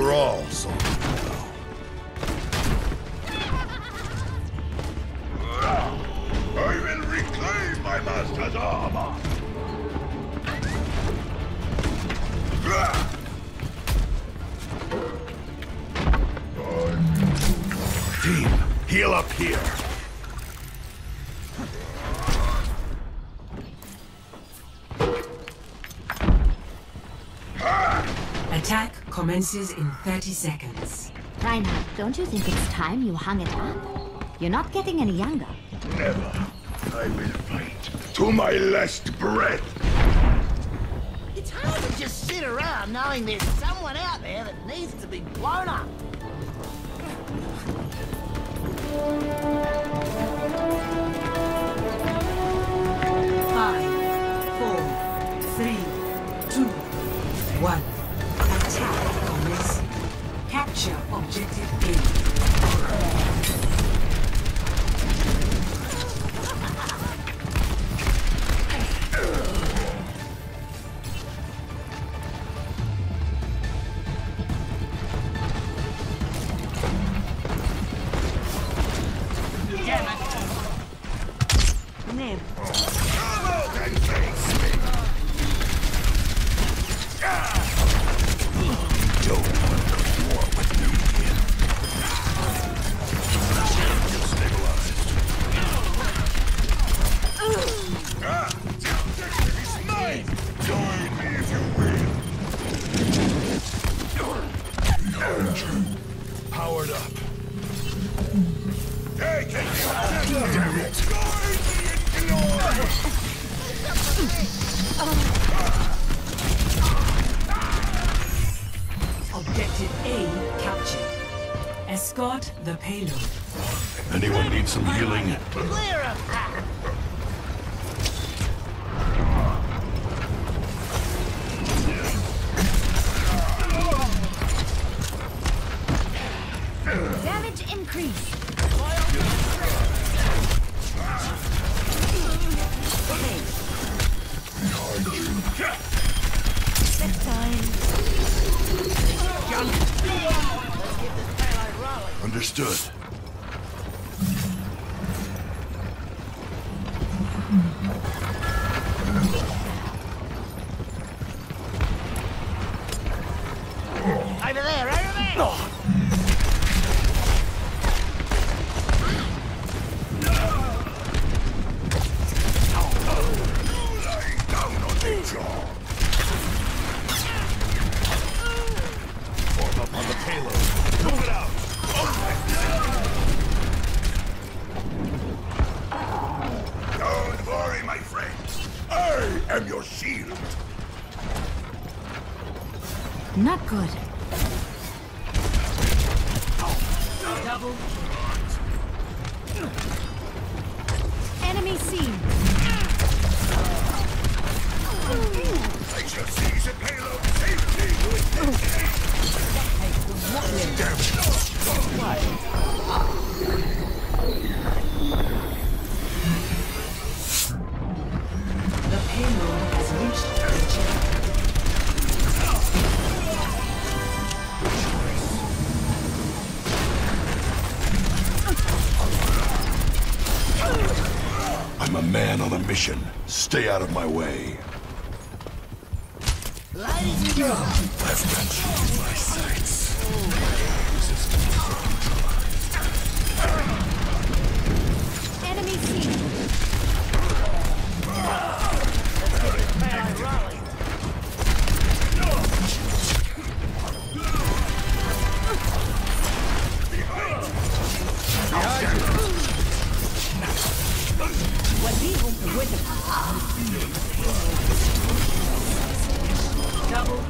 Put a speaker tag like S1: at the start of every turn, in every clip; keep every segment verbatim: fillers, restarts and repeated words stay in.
S1: We're all soldiers now. I will reclaim my master's armor! Team, heal up here!
S2: Attack commences in thirty seconds.
S3: Reinhardt, don't you think it's time you hung it up? You're not getting any younger.
S1: Never. I will fight to my last breath.
S4: It's hard to just sit around knowing there's someone out there that needs to be blown up.
S2: Five, four, three, two, one. Attack commence. Capture objective A.
S1: Powered up. Take it! Damn it!
S2: Objective A captured. Escort the payload.
S1: Anyone need some healing?
S4: Clear of that!
S3: Damage increase. Next time.
S1: Understood.
S4: Over there, over there!
S1: Oh. Form up on the payload. Move it out! Don't worry, my friends. I am your shield.
S3: Not good.
S2: Double.
S3: Enemy seen.
S1: I shall seize a payload safely. Damn it.
S2: The payload has reached the channel.
S1: I'm a man on a mission. Stay out of my way.
S4: Ladies and gentlemen,
S1: I've got you in my sights.
S3: Enemy seen.
S2: Double.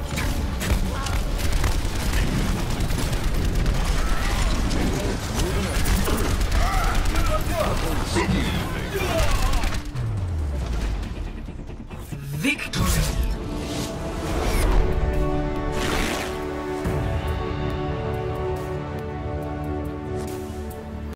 S2: Victory.